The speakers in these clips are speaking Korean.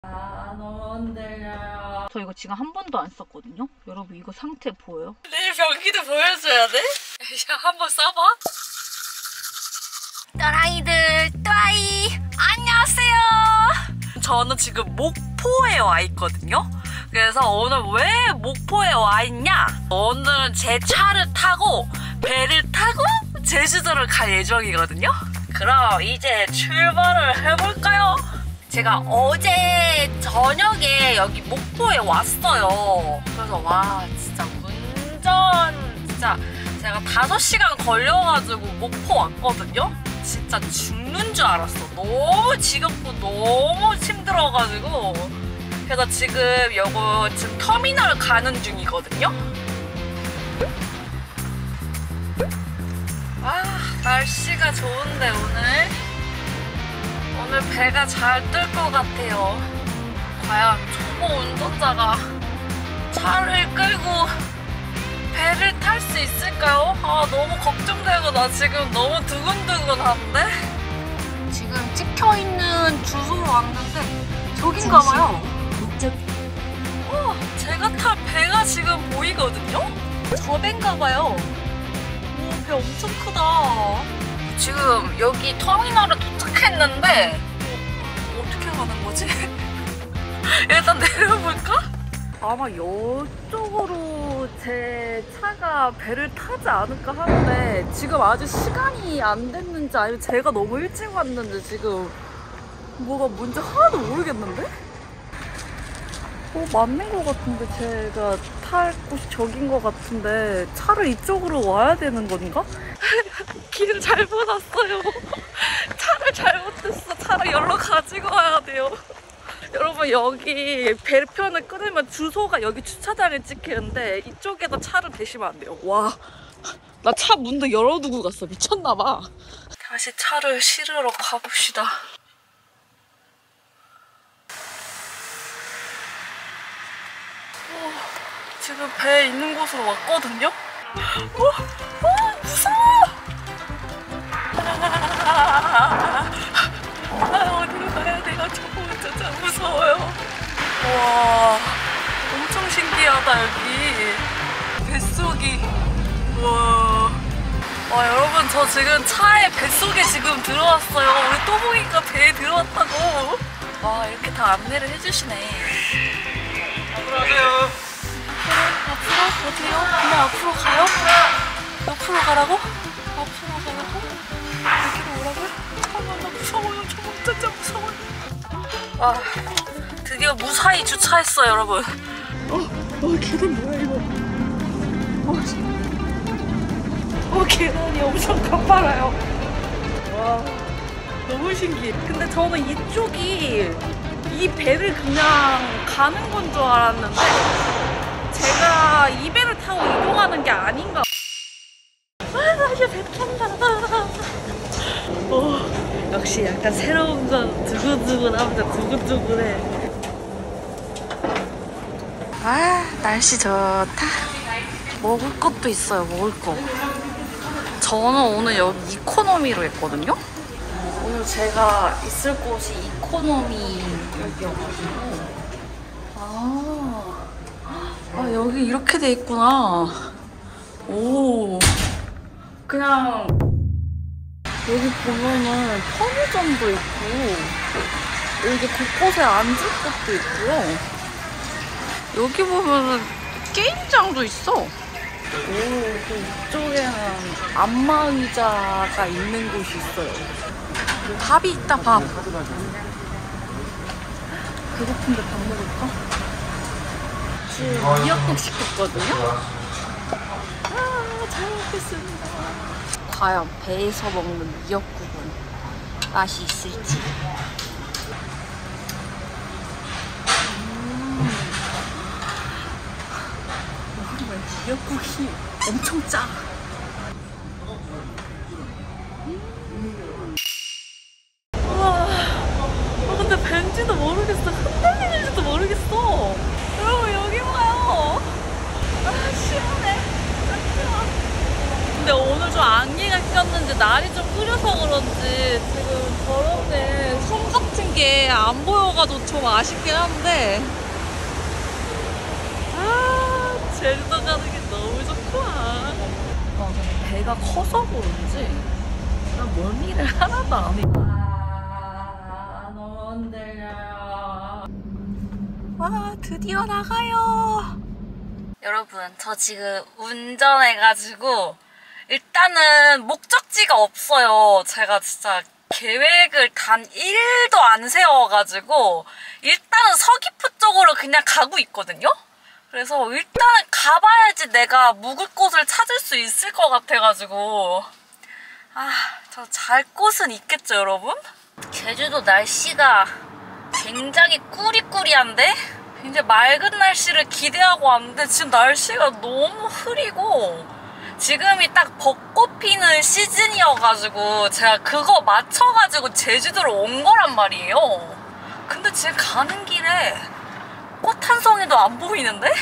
너무 흔들려요. 저 이거 지금 한 번도 안 썼거든요? 여러분 이거 상태 보여요? 내일 변기도 보여줘야 돼? 야, 한번 써봐. 또라이들, 또아이 안녕하세요. 저는 지금 목포에 와 있거든요. 그래서 오늘 왜 목포에 와 있냐? 오늘은 제 차를 타고 배를 타고 제주도를 갈 예정이거든요. 그럼 이제 출발을 해볼까요? 제가 어제 저녁에 여기 목포에 왔어요. 그래서 와 진짜 운전 진짜 제가 5시간 걸려가지고 목포 왔거든요. 진짜 죽는 줄 알았어. 너무 지겹고 너무 힘들어가지고. 그래서 지금 요거 지금 터미널 가는 중이거든요. 아 날씨가 좋은데 오늘 배가 잘 뜰 것 같아요. 과연 초보 운전자가 차를 끌고 배를 탈 수 있을까요? 아 너무 걱정되고 나 지금 너무 두근두근한데? 지금 찍혀있는 주소로 왔는데 저긴가봐요. 제가 탄 배가 지금 보이거든요? 저 배인가봐요. 오, 배 엄청 크다. 지금 여기 터미널에 도착했는데 어떻게 가는 거지? 일단 내려볼까? 아마 이쪽으로 제 차가 배를 타지 않을까 하는데 지금 아직 시간이 안 됐는지 아니면 제가 너무 일찍 왔는지 지금 뭐가 뭔지 하나도 모르겠는데? 맞는 것 같은데 제가 탈 곳이 저긴 것 같은데 차를 이쪽으로 와야 되는 건가? 길을 잘못 왔어요. 차를 잘못했어. 차를 여기로 가지고 와야 돼요. 여러분 여기 배편을 끊으면 주소가 여기 주차장에 찍히는데 이쪽에다 차를 대시면 안 돼요. 와, 나 차 문도 열어두고 갔어. 미쳤나봐. 다시 차를 실으러 가봅시다. 지금 배 있는 곳으로 왔거든요? 무서워! 어디로 가야 돼요? 저거 진짜 무서워요. 와, 엄청 신기하다 여기. 뱃속이. 와 여러분 저 지금 차에 뱃속에 지금 들어왔어요. 우리 또보기가 배에 들어왔다고. 와 이렇게 다 안내를 해주시네. 안녕하세요. 앞으로? 어디요? 그냥 앞으로 가요? 앞으로 가라고? 앞으로 가라고? 여기로 오라고요? 나 무서워요. 저거 진짜 무서워요. 와, 드디어 무사히 주차했어요, 여러분. 계단 뭐야, 이거? 계단이 엄청 가파라요. 와, 너무 신기해. 근데 저는 이쪽이 이 배를 그냥 가는 건 줄 알았는데 제가 이 배를 타고 이동하는 게 아닌가. 나 이제 배 탄다. 역시 약간 새로운 건 두근두근하면서 두근두근해. 날씨 좋다. 먹을 것도 있어요. 먹을 거. 저는 오늘 여기 이코노미로 했거든요. 오늘 제가 있을 곳이 이코노미역이어가지고 여기 이렇게 돼 있구나. 오, 그냥 여기 보면은 편의점도 있고 여기 곳곳에 앉을 곳도 있고요. 여기 보면은 게임장도 있어. 오, 이쪽에는 안마의자가 있는 곳이 있어요. 밥이 있다, 밥. 배고픈데 밥 먹을까? 지금 미역국 시켰거든요? 잘 먹겠습니다. 과연 배에서 먹는 미역국은 맛이 있을지. 미역국이 엄청 짜. 우와, 근데 벤지도 모르겠어. 흔들리는지도 모르겠어. 여러분 여기 봐요. 시원해. 근데 오늘 좀 안개가 꼈는지 날이 좀 흐려서 그런지 지금 저런데 손 같은 게 안 보여가지고 좀 아쉽긴 한데 제주도 가는 게 너무 좋구나. 근데 배가 커서 그런지 멀미를 하나도 안 해. 너무 흔들려요. 와, 드디어 나가요. 여러분, 저 지금 운전해가지고 일단은 목적지가 없어요. 제가 진짜 계획을 단 1도 안 세워가지고 일단은 서귀포 쪽으로 그냥 가고 있거든요. 그래서 일단은 가봐야지 내가 묵을 곳을 찾을 수 있을 것 같아가지고 저 잘 곳은 있겠죠, 여러분? 제주도 날씨가 굉장히 꾸리꾸리한데? 굉장히 맑은 날씨를 기대하고 왔는데 지금 날씨가 너무 흐리고 지금이 딱 벚꽃 피는 시즌이어가지고 제가 그거 맞춰가지고 제주도로 온 거란 말이에요. 근데 지금 가는 길에 꽃 한 송이도 안 보이는데?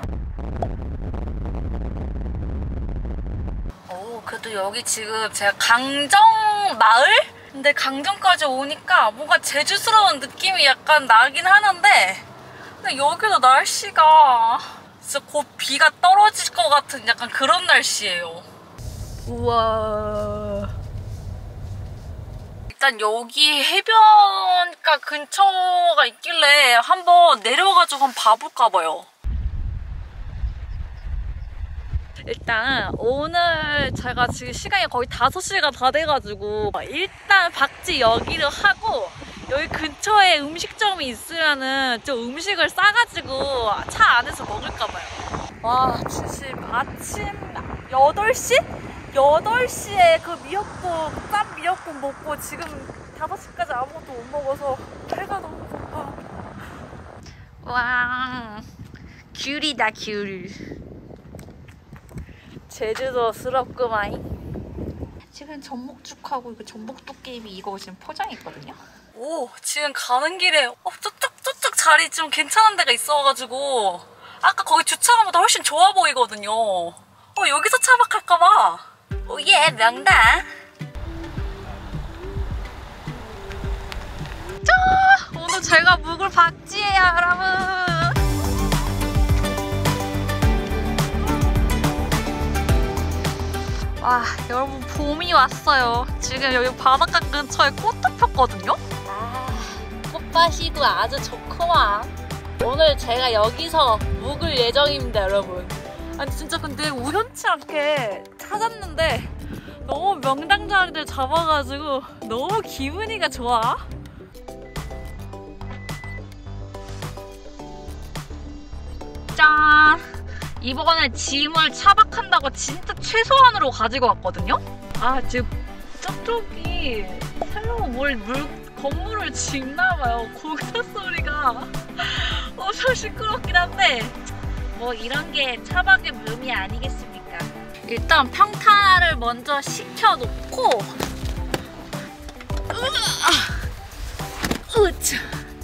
그래도 여기 지금 제가 강정마을? 근데 강정까지 오니까 뭔가 제주스러운 느낌이 약간 나긴 하는데 근데 여기도 날씨가 진짜 곧 비가 떨어질 것 같은 약간 그런 날씨예요. 우와. 일단 여기 해변가 근처가 있길래 한번 내려가지고 한번 봐볼까 봐요. 일단 오늘 제가 지금 시간이 거의 5시가 다 돼가지고 일단 박지 여기를 하고 여기 근처에 음식점이 있으면은 좀 음식을 싸가지고 차 안에서 먹을까 봐요. 와, 지금 아침 8시? 8시에 그 미역국, 짠 미역국 먹고 지금 5시까지 아무것도 못 먹어서 배가 너무 고파. 와, 귤이다, 귤. 제주도스럽구만. 지금 전복죽하고 이거 전복도깨비 이거 지금 포장했거든요. 오, 지금 가는 길에 저쪽 자리 좀 괜찮은 데가 있어가지고 아까 거기 주차장보다 훨씬 좋아 보이거든요. 여기서 차박할까봐. 오예, 명당. 짜! 오늘 제가 묵을 박지예요, 여러분. 와, 여러분 봄이 왔어요. 지금 여기 바닷가 근처에 꽃도 폈거든요. 꽃밭이도 아주 좋구만. 오늘 제가 여기서 묵을 예정입니다, 여러분. 아니 진짜 근데 우연치 않게 찾았는데 너무 명당 자리를 잡아가지고 너무 기분이가 좋아. 짠! 이번에 짐을 차박한다고 진짜 최소한으로 가지고 왔거든요? 지금 저쪽이 새로 건물을 짓나봐요. 공사 소리가 엄청 시끄럽긴 한데 뭐 이런 게 차박의 묘미 아니겠습니까? 일단 평탄화를 먼저 식혀놓고 으차.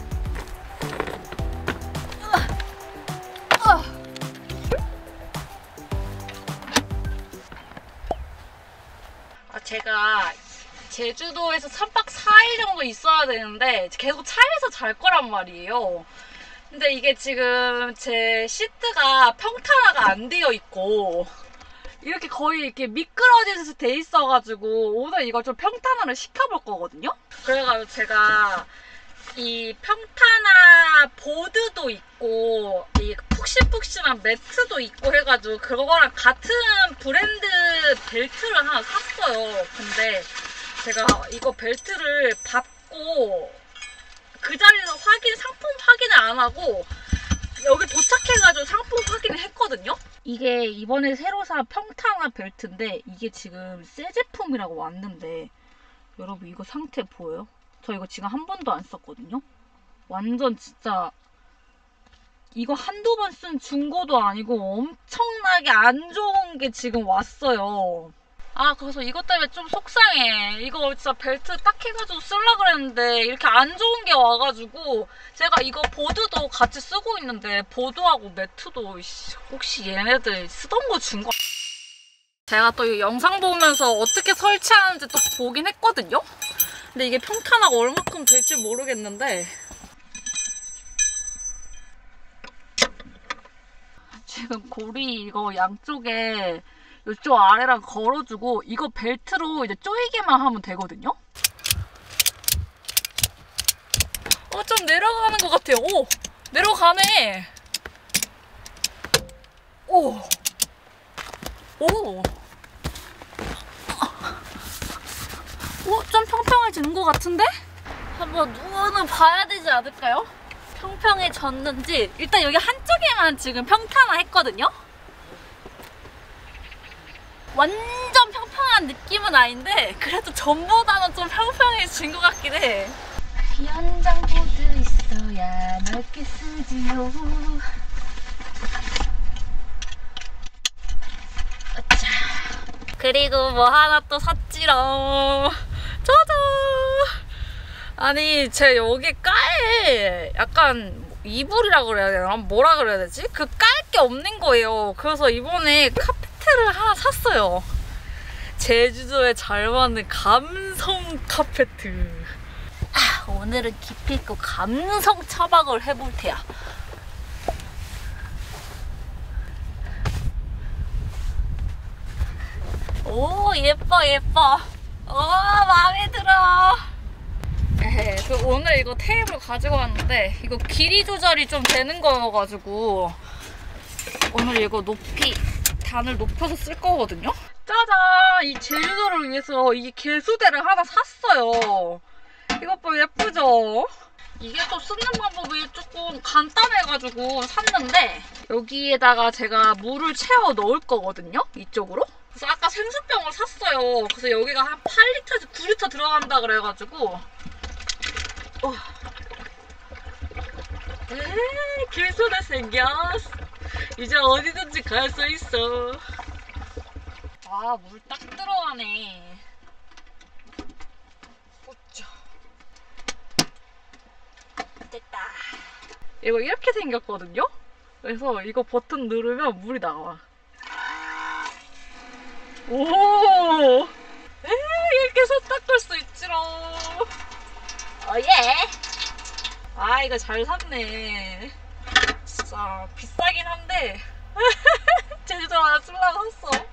제가 제주도에서 3박 4일 정도 있어야 되는데 계속 차에서 잘 거란 말이에요. 근데 이게 지금 제 시트가 평탄화가 안 되어 있고 이렇게 거의 이렇게 미끄러지듯이 돼 있어가지고 오늘 이걸 좀 평탄화를 시켜볼 거거든요. 그래가지고 제가 이 평탄화 보드도 있고 이 푹신푹신한 매트도 있고 해가지고 그거랑 같은 브랜드 벨트를 하나 샀어요. 근데 제가 이거 벨트를 받고 그 자리에서 상품 확인을 안 하고 여기 도착해가지고 상품 확인을 했거든요. 이게 이번에 새로 산 평탄화 벨트인데 이게 지금 새 제품이라고 왔는데 여러분 이거 상태 보여요? 저 이거 지금 한 번도 안 썼거든요. 완전 진짜 이거 한두 번 쓴 중고도 아니고 엄청나게 안 좋은 게 지금 왔어요. 그래서 이것 때문에 좀 속상해. 이거 진짜 벨트 딱 해가지고 쓰려고 그랬는데 이렇게 안 좋은 게 와가지고 제가 이거 보드도 같이 쓰고 있는데 보드하고 매트도 혹시 얘네들 쓰던 거 준 거 제가 또 이 영상 보면서 어떻게 설치하는지 또 보긴 했거든요. 근데 이게 평탄화가 얼마큼 될지 모르겠는데 지금 고리 이거 양쪽에 이쪽 아래랑 걸어주고 이거 벨트로 이제 조이기만 하면 되거든요? 좀 내려가는 것 같아요. 오! 내려가네. 오! 오! 좀 평평해지는 것 같은데? 한번 누워는 봐야 되지 않을까요? 평평해졌는지. 일단 여기 한쪽에만 지금 평탄화했거든요? 완전 평평한 느낌은 아닌데 그래도 전보다는 좀 평평해진 것 같긴 해. 연장보드 있어야 넓게 쓰지요. 자, 그리고 뭐 하나 또 샀지롱. 짜잔! 아니 제 여기 깔에 약간 이불이라 그래야 되나? 뭐라 그래야 되지? 그 깔 게 없는 거예요. 그래서 이번에 카페트를 하나 샀어요. 제주도에 잘 맞는 감성 카페트. 오늘은 깊이 있고 감성 차박을 해볼 테야. 오, 예뻐 예뻐. 마음에 들어. 그 오늘 이거 테이블 가지고 왔는데 이거 길이 조절이 좀 되는 거여가지고 오늘 이거 단을 높여서 쓸 거거든요. 짜잔! 이 제주도를 위해서 이 개수대를 하나 샀어요. 이것 봐, 예쁘죠? 이게 또 쓰는 방법이 조금 간단해가지고 샀는데 여기에다가 제가 물을 채워 넣을 거거든요? 이쪽으로? 그래서 아까 생수병을 샀어요. 그래서 여기가 한 8리터에서 9리터 들어간다 그래가지고 길손에 생겼어. 이제 어디든지 갈 수 있어. 와, 물 딱 들어가네. 오짜. 됐다. 이거 이렇게 생겼거든요? 그래서 이거 버튼 누르면 물이 나와. 오! 이렇게 손 닦을 수 있지롱. 예! 이거 잘 샀네. 진짜 비싸긴 한데 제주도 하나 쓰려고 샀어.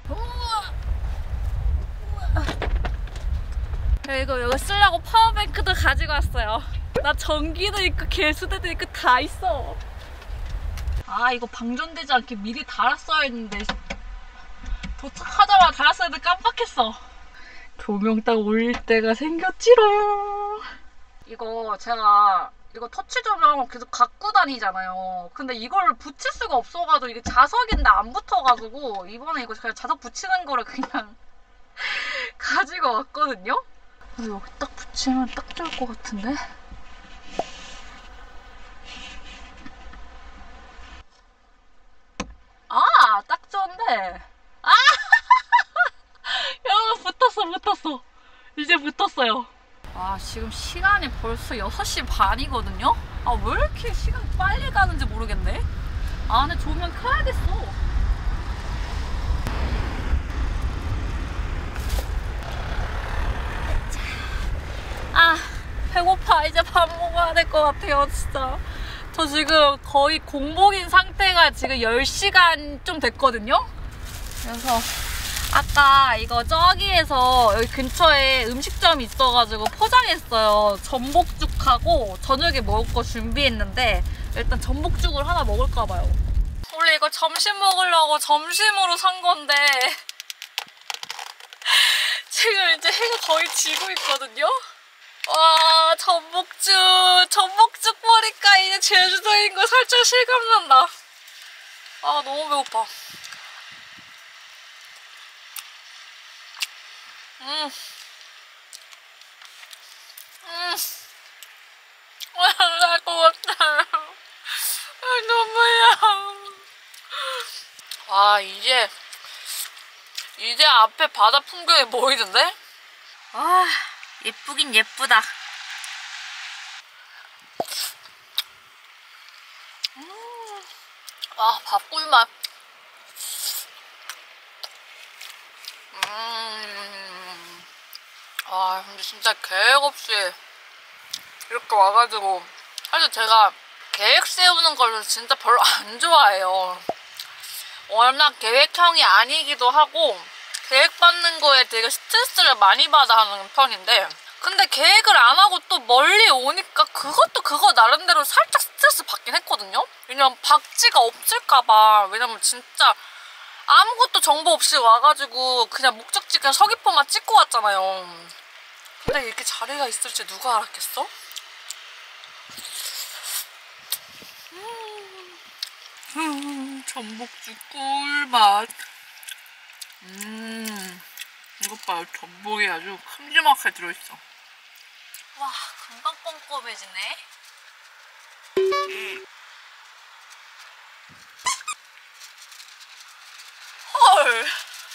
그리고 이거 쓰려고 파워뱅크도 가지고 왔어요. 나 전기도 있고 개수대도 있고 다 있어. 이거 방전되지 않게 미리 달았어야 했는데 도착하자마자 달았어야 했는데 깜빡했어. 조명 딱 올릴 때가 생겼지롱. 이거 제가 터치 조명 계속 갖고 다니잖아요. 근데 이걸 붙일 수가 없어가지고 이게 자석인데 안 붙어가지고 이번에 이거 그냥 자석 붙이는 거를 그냥 가지고 왔거든요. 여기 딱 붙이면 딱 좋을 것 같은데? 딱 좋은데. 야, 붙었어. 이제 붙었어요. 지금 시간이 벌써 6시 반이거든요? 왜 이렇게 시간 빨리 가는지 모르겠네? 안에 조명 켜야겠어. 배고파. 이제 밥 먹어야 될 것 같아요, 진짜. 저 지금 거의 공복인 상태가 지금 10시간 좀 됐거든요? 그래서 아까 이거 저기에서 여기 근처에 음식점이 있어가지고 포장했어요. 전복죽하고 저녁에 먹을 거 준비했는데 일단 전복죽을 하나 먹을까봐요. 원래 이거 점심 먹으려고 점심으로 산 건데 지금 이제 해가 거의 지고 있거든요? 와, 전복죽 보니까 이제 제주도인 거 살짝 실감난다. 너무 배고파. 날 것 같아. 너무야. 이제 앞에 바다 풍경이 보이는데? 예쁘긴 예쁘다. 밥꿀맛. 근데 진짜 계획 없이 이렇게 와가지고 사실 제가 계획 세우는 걸 진짜 별로 안 좋아해요. 워낙 계획형이 아니기도 하고 계획받는 거에 되게 스트레스를 많이 받아 하는 편인데, 근데 계획을 안 하고 또 멀리 오니까 그것도 그거 나름대로 살짝 스트레스 받긴 했거든요. 왜냐면 박쥐가 없을까봐. 왜냐면 진짜 아무것도 정보 없이 와가지고 그냥 목적지 그냥 서귀포만 찍고 왔잖아요. 근데 이렇게 자리가 있을지 누가 알았겠어? 전복죽 꿀맛. 이것 봐요. 전복이 아주 큼지막하게 들어있어. 와, 금방 꼼꼼해지네. 헐,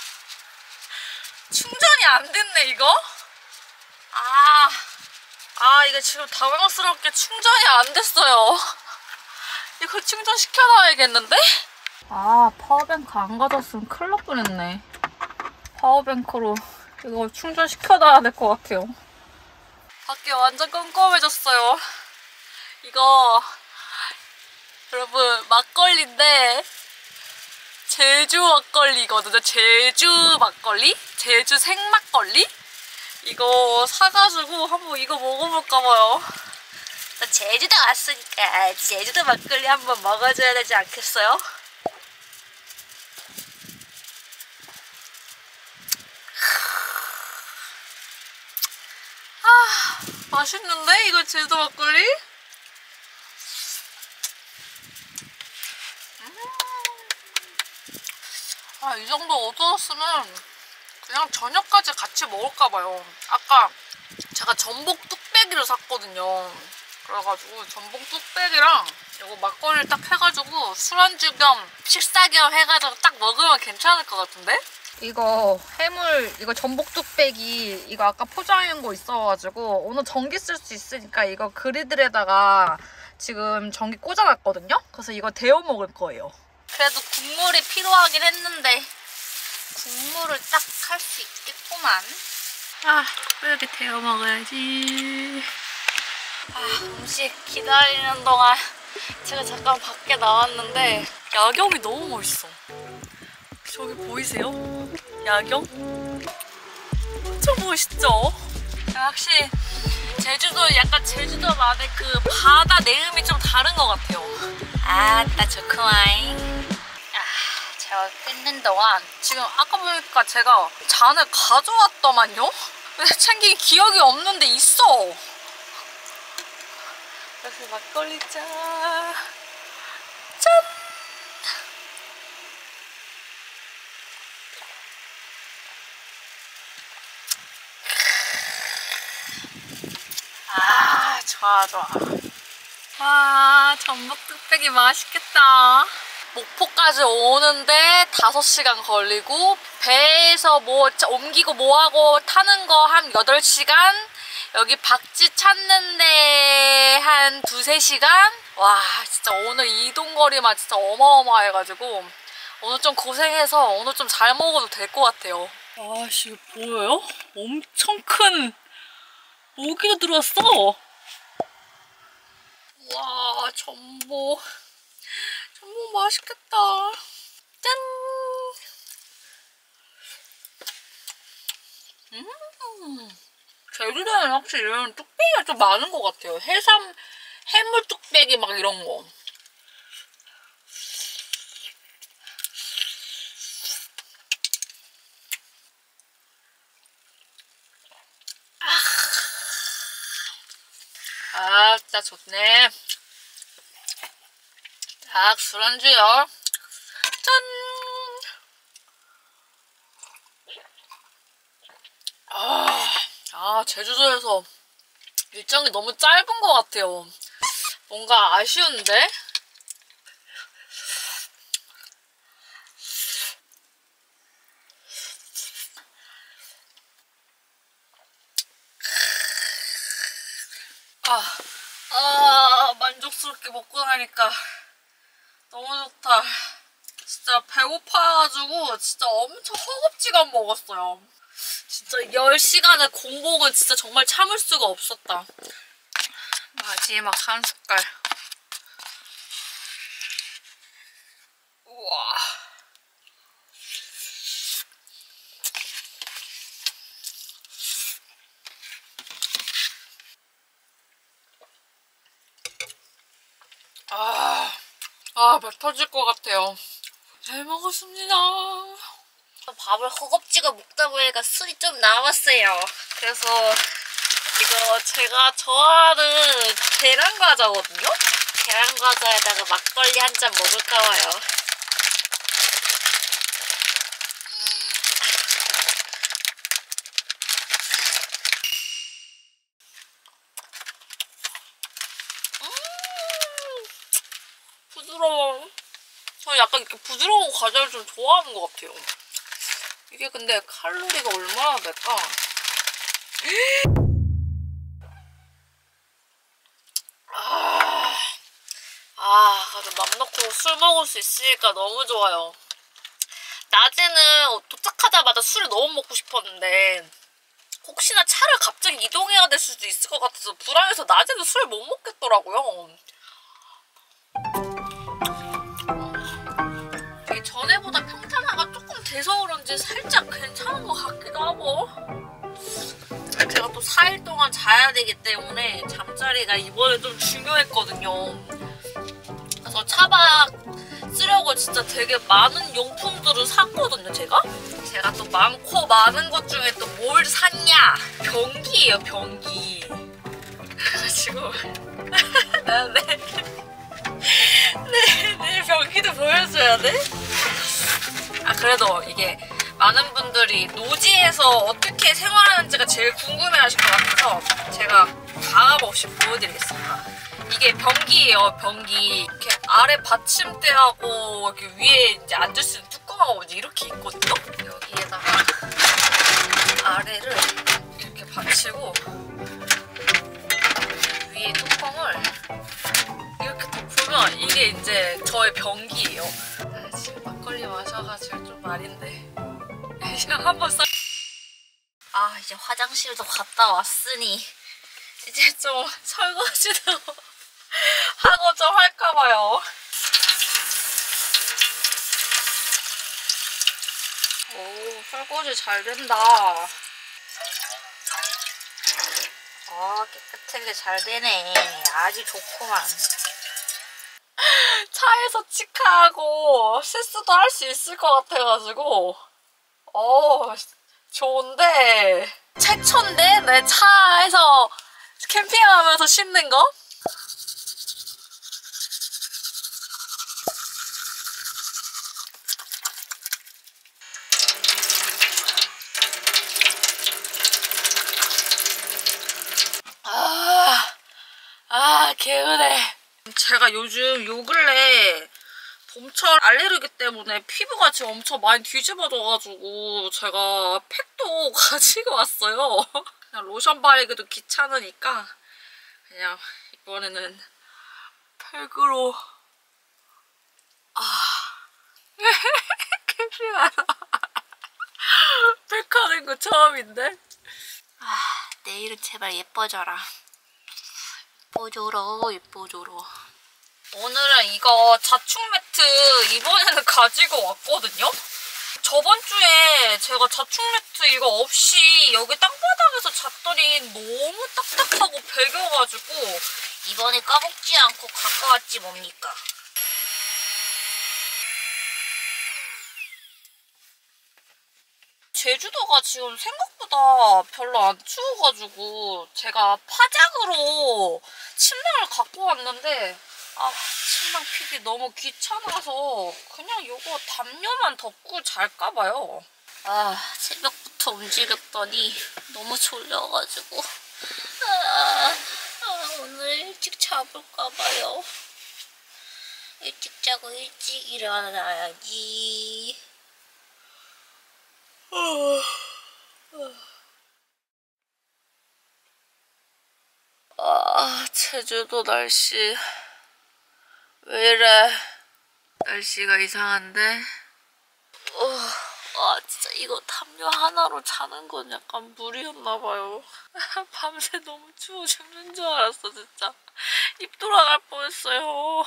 충전이 안 됐네 이거? 이게 지금 당황스럽게 충전이 안 됐어요. 이거 충전시켜놔야겠는데? 파워뱅크 안 가져왔으면 큰일 날 뻔했네. 파워뱅크로 이거 충전시켜놔야 될 것 같아요. 밖에 완전 깜깜해졌어요. 이거 여러분 막걸리인데 제주 막걸리거든요. 제주 막걸리? 제주 생막걸리? 이거 사가지고 한번 이거 먹어볼까봐요. 제주도 왔으니까 제주도 막걸리 한번 먹어줘야 되지 않겠어요? 맛있는데? 이거 제주도 막걸리? 이 정도 얻었으면 그냥 저녁까지 같이 먹을까봐요. 아까 제가 전복 뚝배기를 샀거든요. 그래가지고 전복 뚝배기랑 이거 막걸리를 딱 해가지고 술안주 겸 식사 겸 해가지고 딱 먹으면 괜찮을 것 같은데? 이거 해물, 이거 전복 뚝배기 이거 아까 포장한 거 있어가지고 오늘 전기 쓸 수 있으니까 이거 그리들에다가 지금 전기 꽂아놨거든요? 그래서 이거 데워 먹을 거예요. 그래도 국물이 필요하긴 했는데 국물을 딱 할 수 있겠구만. 이렇게 데워 먹어야지. 음식 기다리는 동안 제가 잠깐 밖에 나왔는데 야경이 너무 멋있어. 저기 보이세요? 야경? 엄청 멋있죠? 확실히 제주도 약간 제주도만의 그 바다 내음이 좀 다른 것 같아요. 아따 좋구마잉. 제가 끓는 동안 지금 아까 보니까 제가 잔을 가져왔더만요? 근데 챙긴 기억이 없는데 있어. 그래서 막걸리 짠. 좋아. 전복 뚝배기 맛있겠다. 목포까지 오는데 5시간 걸리고 배에서 뭐 옮기고 뭐하고 타는 거 한 8시간, 여기 박쥐 찾는데 한 2-3시간. 와, 진짜 오늘 이동거리만 진짜 어마어마해가지고 오늘 좀 고생해서 오늘 좀 잘 먹어도 될 것 같아요. 이거 보여요? 엄청 큰 모기가 들어왔어. 와, 전복 맛있겠다. 짠! 제주도는 확실히 이런 뚝배기가 좀 많은 것 같아요. 해물 뚝배기 막 이런 거. 진짜 좋네. 딱 술안주요. 짠! 제주도에서 일정이 너무 짧은 것 같아요. 뭔가 아쉬운데? 만족스럽게 먹고 나니까 너무 좋다. 진짜 배고파가지고 진짜 엄청 허겁지겁 먹었어요. 진짜 10시간의 공복은 진짜 정말 참을 수가 없었다. 마지막 한 숟갈. 우와. 배 터질 것 같아요. 잘 먹었습니다. 밥을 허겁지겁 먹다 보니까 술이 좀 남았어요. 그래서 이거 제가 좋아하는 계란과자거든요? 계란과자에다가 막걸리 한 잔 먹을까봐요. 부드러워. 저는 약간 이렇게 부드러운 과자를 좀 좋아하는 것 같아요. 이게 근데 칼로리가 얼마나 될까? 그래도 맘 놓고 술 먹을 수 있으니까 너무 좋아요. 낮에는 도착하자마자 술을 너무 먹고 싶었는데 혹시나 차를 갑자기 이동해야 될 수도 있을 것 같아서 불안해서 낮에는 술을 못 먹겠더라고요. 되게 전에보다 평탄화가 조금 돼서 그런지 살짝 괜찮은 것 같기도 하고, 제가 또 4일 동안 자야 되기 때문에 잠자리가 이번에 좀 중요했거든요. 그래서 차박 쓰려고 진짜 되게 많은 용품들을 샀거든요, 제가 또 많고 많은 것 중에 또 뭘 샀냐? 변기예요, 변기. 그래가지고 내 변기도 보여줘야 돼? 그래도 이게 많은 분들이 노지에서 어떻게 생활하는지가 제일 궁금해하실 것 같아서 제가 가감 없이 보여드리겠습니다. 이게 변기예요, 변기. 이렇게 아래 받침대하고 이렇게 위에 이제 앉을 수 있는 뚜껑하고 이렇게 있거든요. 여기에다가 아래를 이렇게 받치고 위에 뚜껑을 이렇게 덮으면 이게 이제 저의 변기예요. 지금 막걸리 마셔가지고 좀 말인데 그냥 한번 이제 화장실도 갔다 왔으니 이제 좀 설거지도 하고 좀 할까봐요. 오, 설거지 잘 된다. 깨끗하게 잘 되네. 아주 좋구만. 차에서 치카하고 실수도 할 수 있을 것 같아가지고 좋은데 최초인데 내 차에서 캠핑하면서 씻는 거? 개운해. 제가 요즘 요 근래 봄철 알레르기 때문에 피부가 지금 엄청 많이 뒤집어져가지고 제가 팩도 가지고 왔어요. 그냥 로션 바르기도 귀찮으니까 그냥 이번에는 팩으로 캠핑하러 팩하는 거 처음인데 내일은 제발 예뻐져라. 예뻐져라. 오늘은 이거 자충 매트 이번에는 가지고 왔거든요? 저번 주에 제가 자충 매트 이거 없이 여기 땅바닥에서 잤더니 너무 딱딱하고 배겨가지고 이번에 까먹지 않고 갖고 왔지 뭡니까. 제주도가 지금 생각보다 별로 안 추워가지고 제가 파장으로 침낭을 갖고 왔는데 침낭 피기 너무 귀찮아서 그냥 요거 담요만 덮고 잘까봐요. 새벽부터 움직였더니 너무 졸려가지고 오늘 일찍 자볼까봐요. 일찍 자고 일찍 일어나야지. 제주도 날씨 왜 이래? 날씨가 이상한데? 진짜 이거 담요 하나로 자는 건 약간 무리였나봐요. 밤새 너무 추워 죽는 줄 알았어, 진짜. 입 돌아갈 뻔했어요.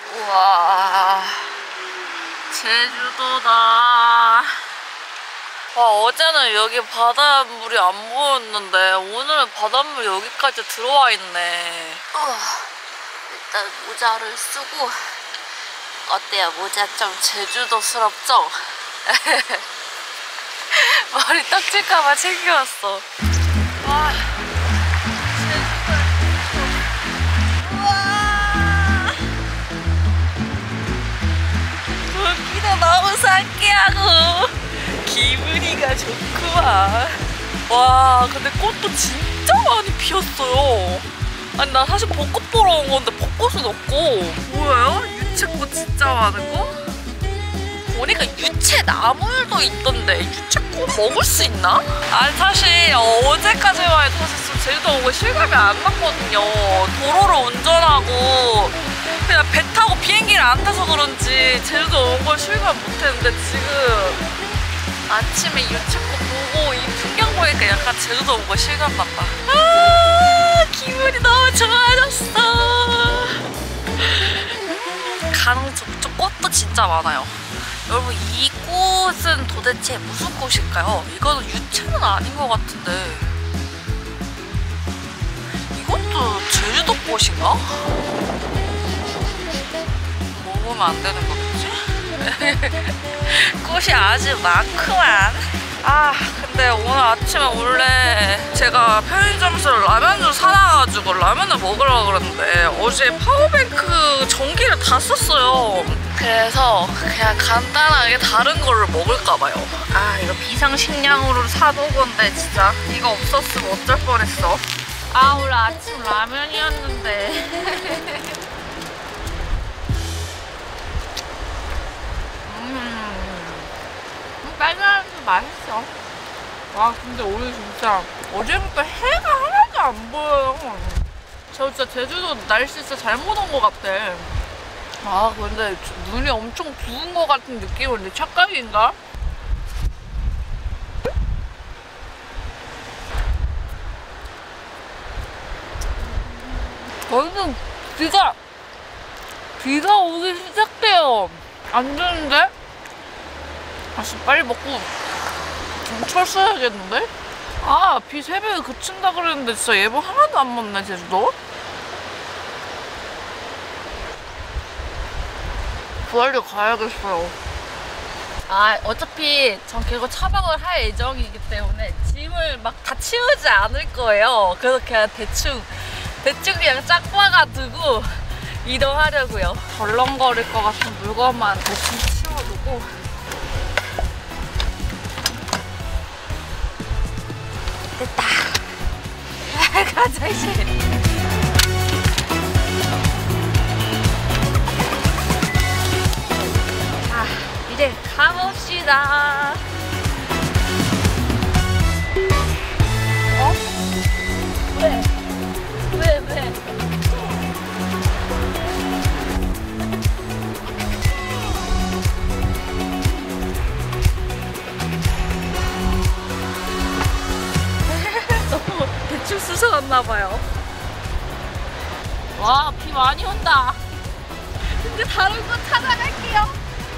우와, 제주도다. 와, 어제는 여기 바닷물이 안 보였는데 오늘은 바닷물 여기까지 들어와 있네. 일단 모자를 쓰고. 어때요? 모자 좀 제주도스럽죠? 머리 떡질까봐 챙겨왔어. 와, 우와, 공기도 너무 상쾌하고 기분이가 좋구만. 와, 근데 꽃도 진짜 많이 피었어요. 아니, 나 사실 벚꽃 보러 온 건데 벚꽃은 없고. 뭐예요? 유채꽃 진짜 많은 거? 보니까 유채 나물도 있던데 유채꽃 먹을 수 있나? 아니, 사실 어제까지만 해도 사실 제주도 오고 실감이 안 났거든요. 도로를 운전하고 그냥 배 타고 비행기를 안 타서 그런지 제주도 온 걸 실감 못했는데 지금 아침에 유채꽃 보고 이 풍경 보니까 약간 제주도 온 거 실감 났다. 아, 기분이 너무 좋아졌어. 가는 저쪽 꽃도 진짜 많아요. 여러분, 이 꽃은 도대체 무슨 꽃일까요? 이거는 유채는 아닌 것 같은데 이것도 제주도 꽃인가? 먹으면 안 되는 거겠지? 꽃이 아주 많구만. 아, 근데 오늘 아침에 원래 제가 편의점에서 라면을 사놔가지고 라면을 먹으려고 그랬는데 어제 파워뱅크 전기를 다 썼어요. 그래서 그냥 간단하게 다른 거를 먹을까봐요. 아, 이거 비상식량으로 사놓은 건데 진짜 이거 없었으면 어쩔 뻔했어. 아, 오늘 아침 라면이었는데. 빨간도 맛있어. 와, 근데 오늘 진짜 어제부터 해가 하나도 안 보여요. 저 진짜 제주도 날씨 진짜 잘못 온 것 같아. 아, 근데 눈이 엄청 부은 것 같은 느낌인데 착각인가? 여기는 비가 오기 시작돼요. 안 되는데? 아, 진짜 빨리 먹고 경찰 써야겠는데? 아, 비 새벽에 그친다 그랬는데 진짜 예보 하나도 안 맞네, 제주도? 부활리 가야겠어요. 아, 어차피 전 계속 차박을 할 예정이기 때문에 짐을 막 다 치우지 않을 거예요. 그래서 그냥 대충 그냥 짝 봐가지고 이동하려고요. 덜렁거릴 것 같은 물건만 대충 치워두고. 됐다. 가자, 이제. 자, 이제 가봅시다. 어? 왜? 대충 쑤셔놨나봐요. 와, 비 많이 온다. 근데 다른 곳 찾아갈게요.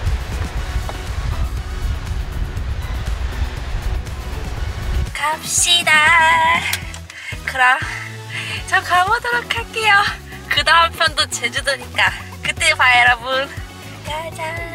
갑시다. 그럼 저 가보도록 할게요. 그 다음 편도 제주도니까 그때 봐요, 여러분. 가자.